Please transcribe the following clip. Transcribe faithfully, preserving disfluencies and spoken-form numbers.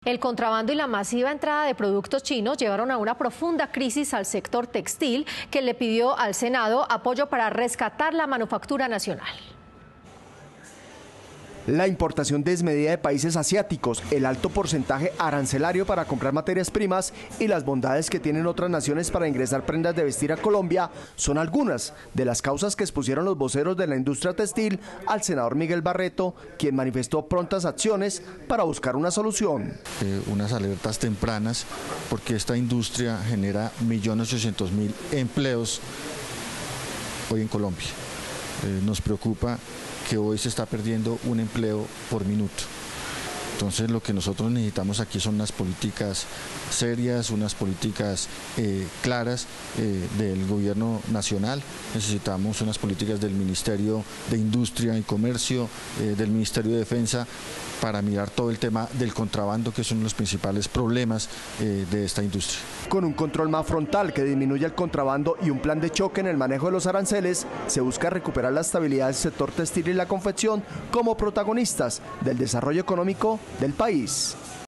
El contrabando y la masiva entrada de productos chinos llevaron a una profunda crisis al sector textil, que le pidió al Senado apoyo para rescatar la manufactura nacional. La importación desmedida de países asiáticos, el alto porcentaje arancelario para comprar materias primas y las bondades que tienen otras naciones para ingresar prendas de vestir a Colombia son algunas de las causas que expusieron los voceros de la industria textil al senador Miguel Barreto, quien manifestó prontas acciones para buscar una solución. Eh, unas alertas tempranas, porque esta industria genera un millón ochocientos mil empleos hoy en Colombia. Eh, nos preocupa que hoy se está perdiendo un empleo por minuto. Entonces lo que nosotros necesitamos aquí son unas políticas serias, unas políticas eh, claras eh, del gobierno nacional. Necesitamos unas políticas del Ministerio de Industria y Comercio, eh, del Ministerio de Defensa, para mirar todo el tema del contrabando, que son los principales problemas eh, de esta industria. Con un control más frontal que disminuya el contrabando y un plan de choque en el manejo de los aranceles, se busca recuperar la estabilidad del sector textil y la confección como protagonistas del desarrollo económico del país.